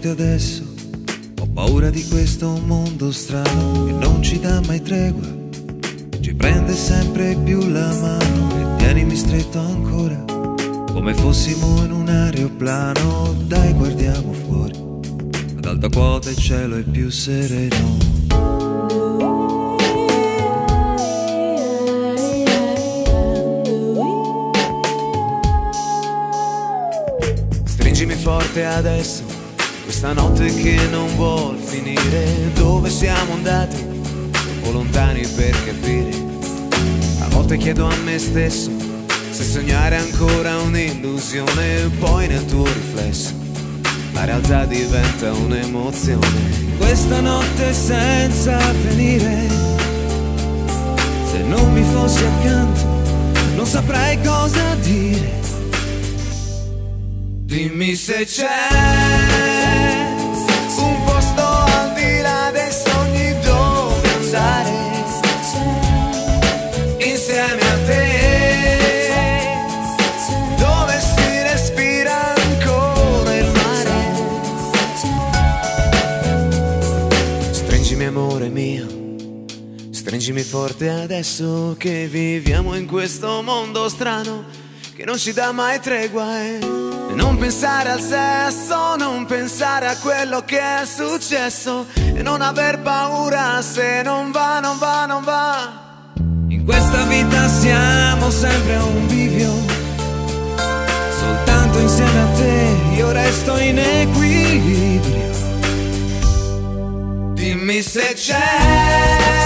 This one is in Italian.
forte adesso, ho paura di questo mondo strano che non ci dà mai tregua, ci prende sempre più la mano e tienimi stretto ancora, come fossimo in un aeroplano. Dai, guardiamo fuori, ad alta quota il cielo è più sereno. Stringimi forte adesso, questa notte che non vuol finire. Dove siamo andati, o lontani per capire. A volte chiedo a me stesso se sognare è ancora un'illusione. Poi nel tuo riflesso la realtà diventa un'emozione. Questa notte senza finire, se non mi fossi accanto non saprei cosa dire. Dimmi se c'è un posto al di là dei sogni dove andare insieme a te, dove si respira ancora il mare. Stringimi amore mio, stringimi forte adesso che viviamo in questo mondo strano che non ci dà mai tregua. E non pensare al sesso, non pensare a quello che è successo, e non aver paura se non va, non va, non va. In questa vita siamo sempre a un bivio, soltanto insieme a te io resto in equilibrio. Dimmi se c'è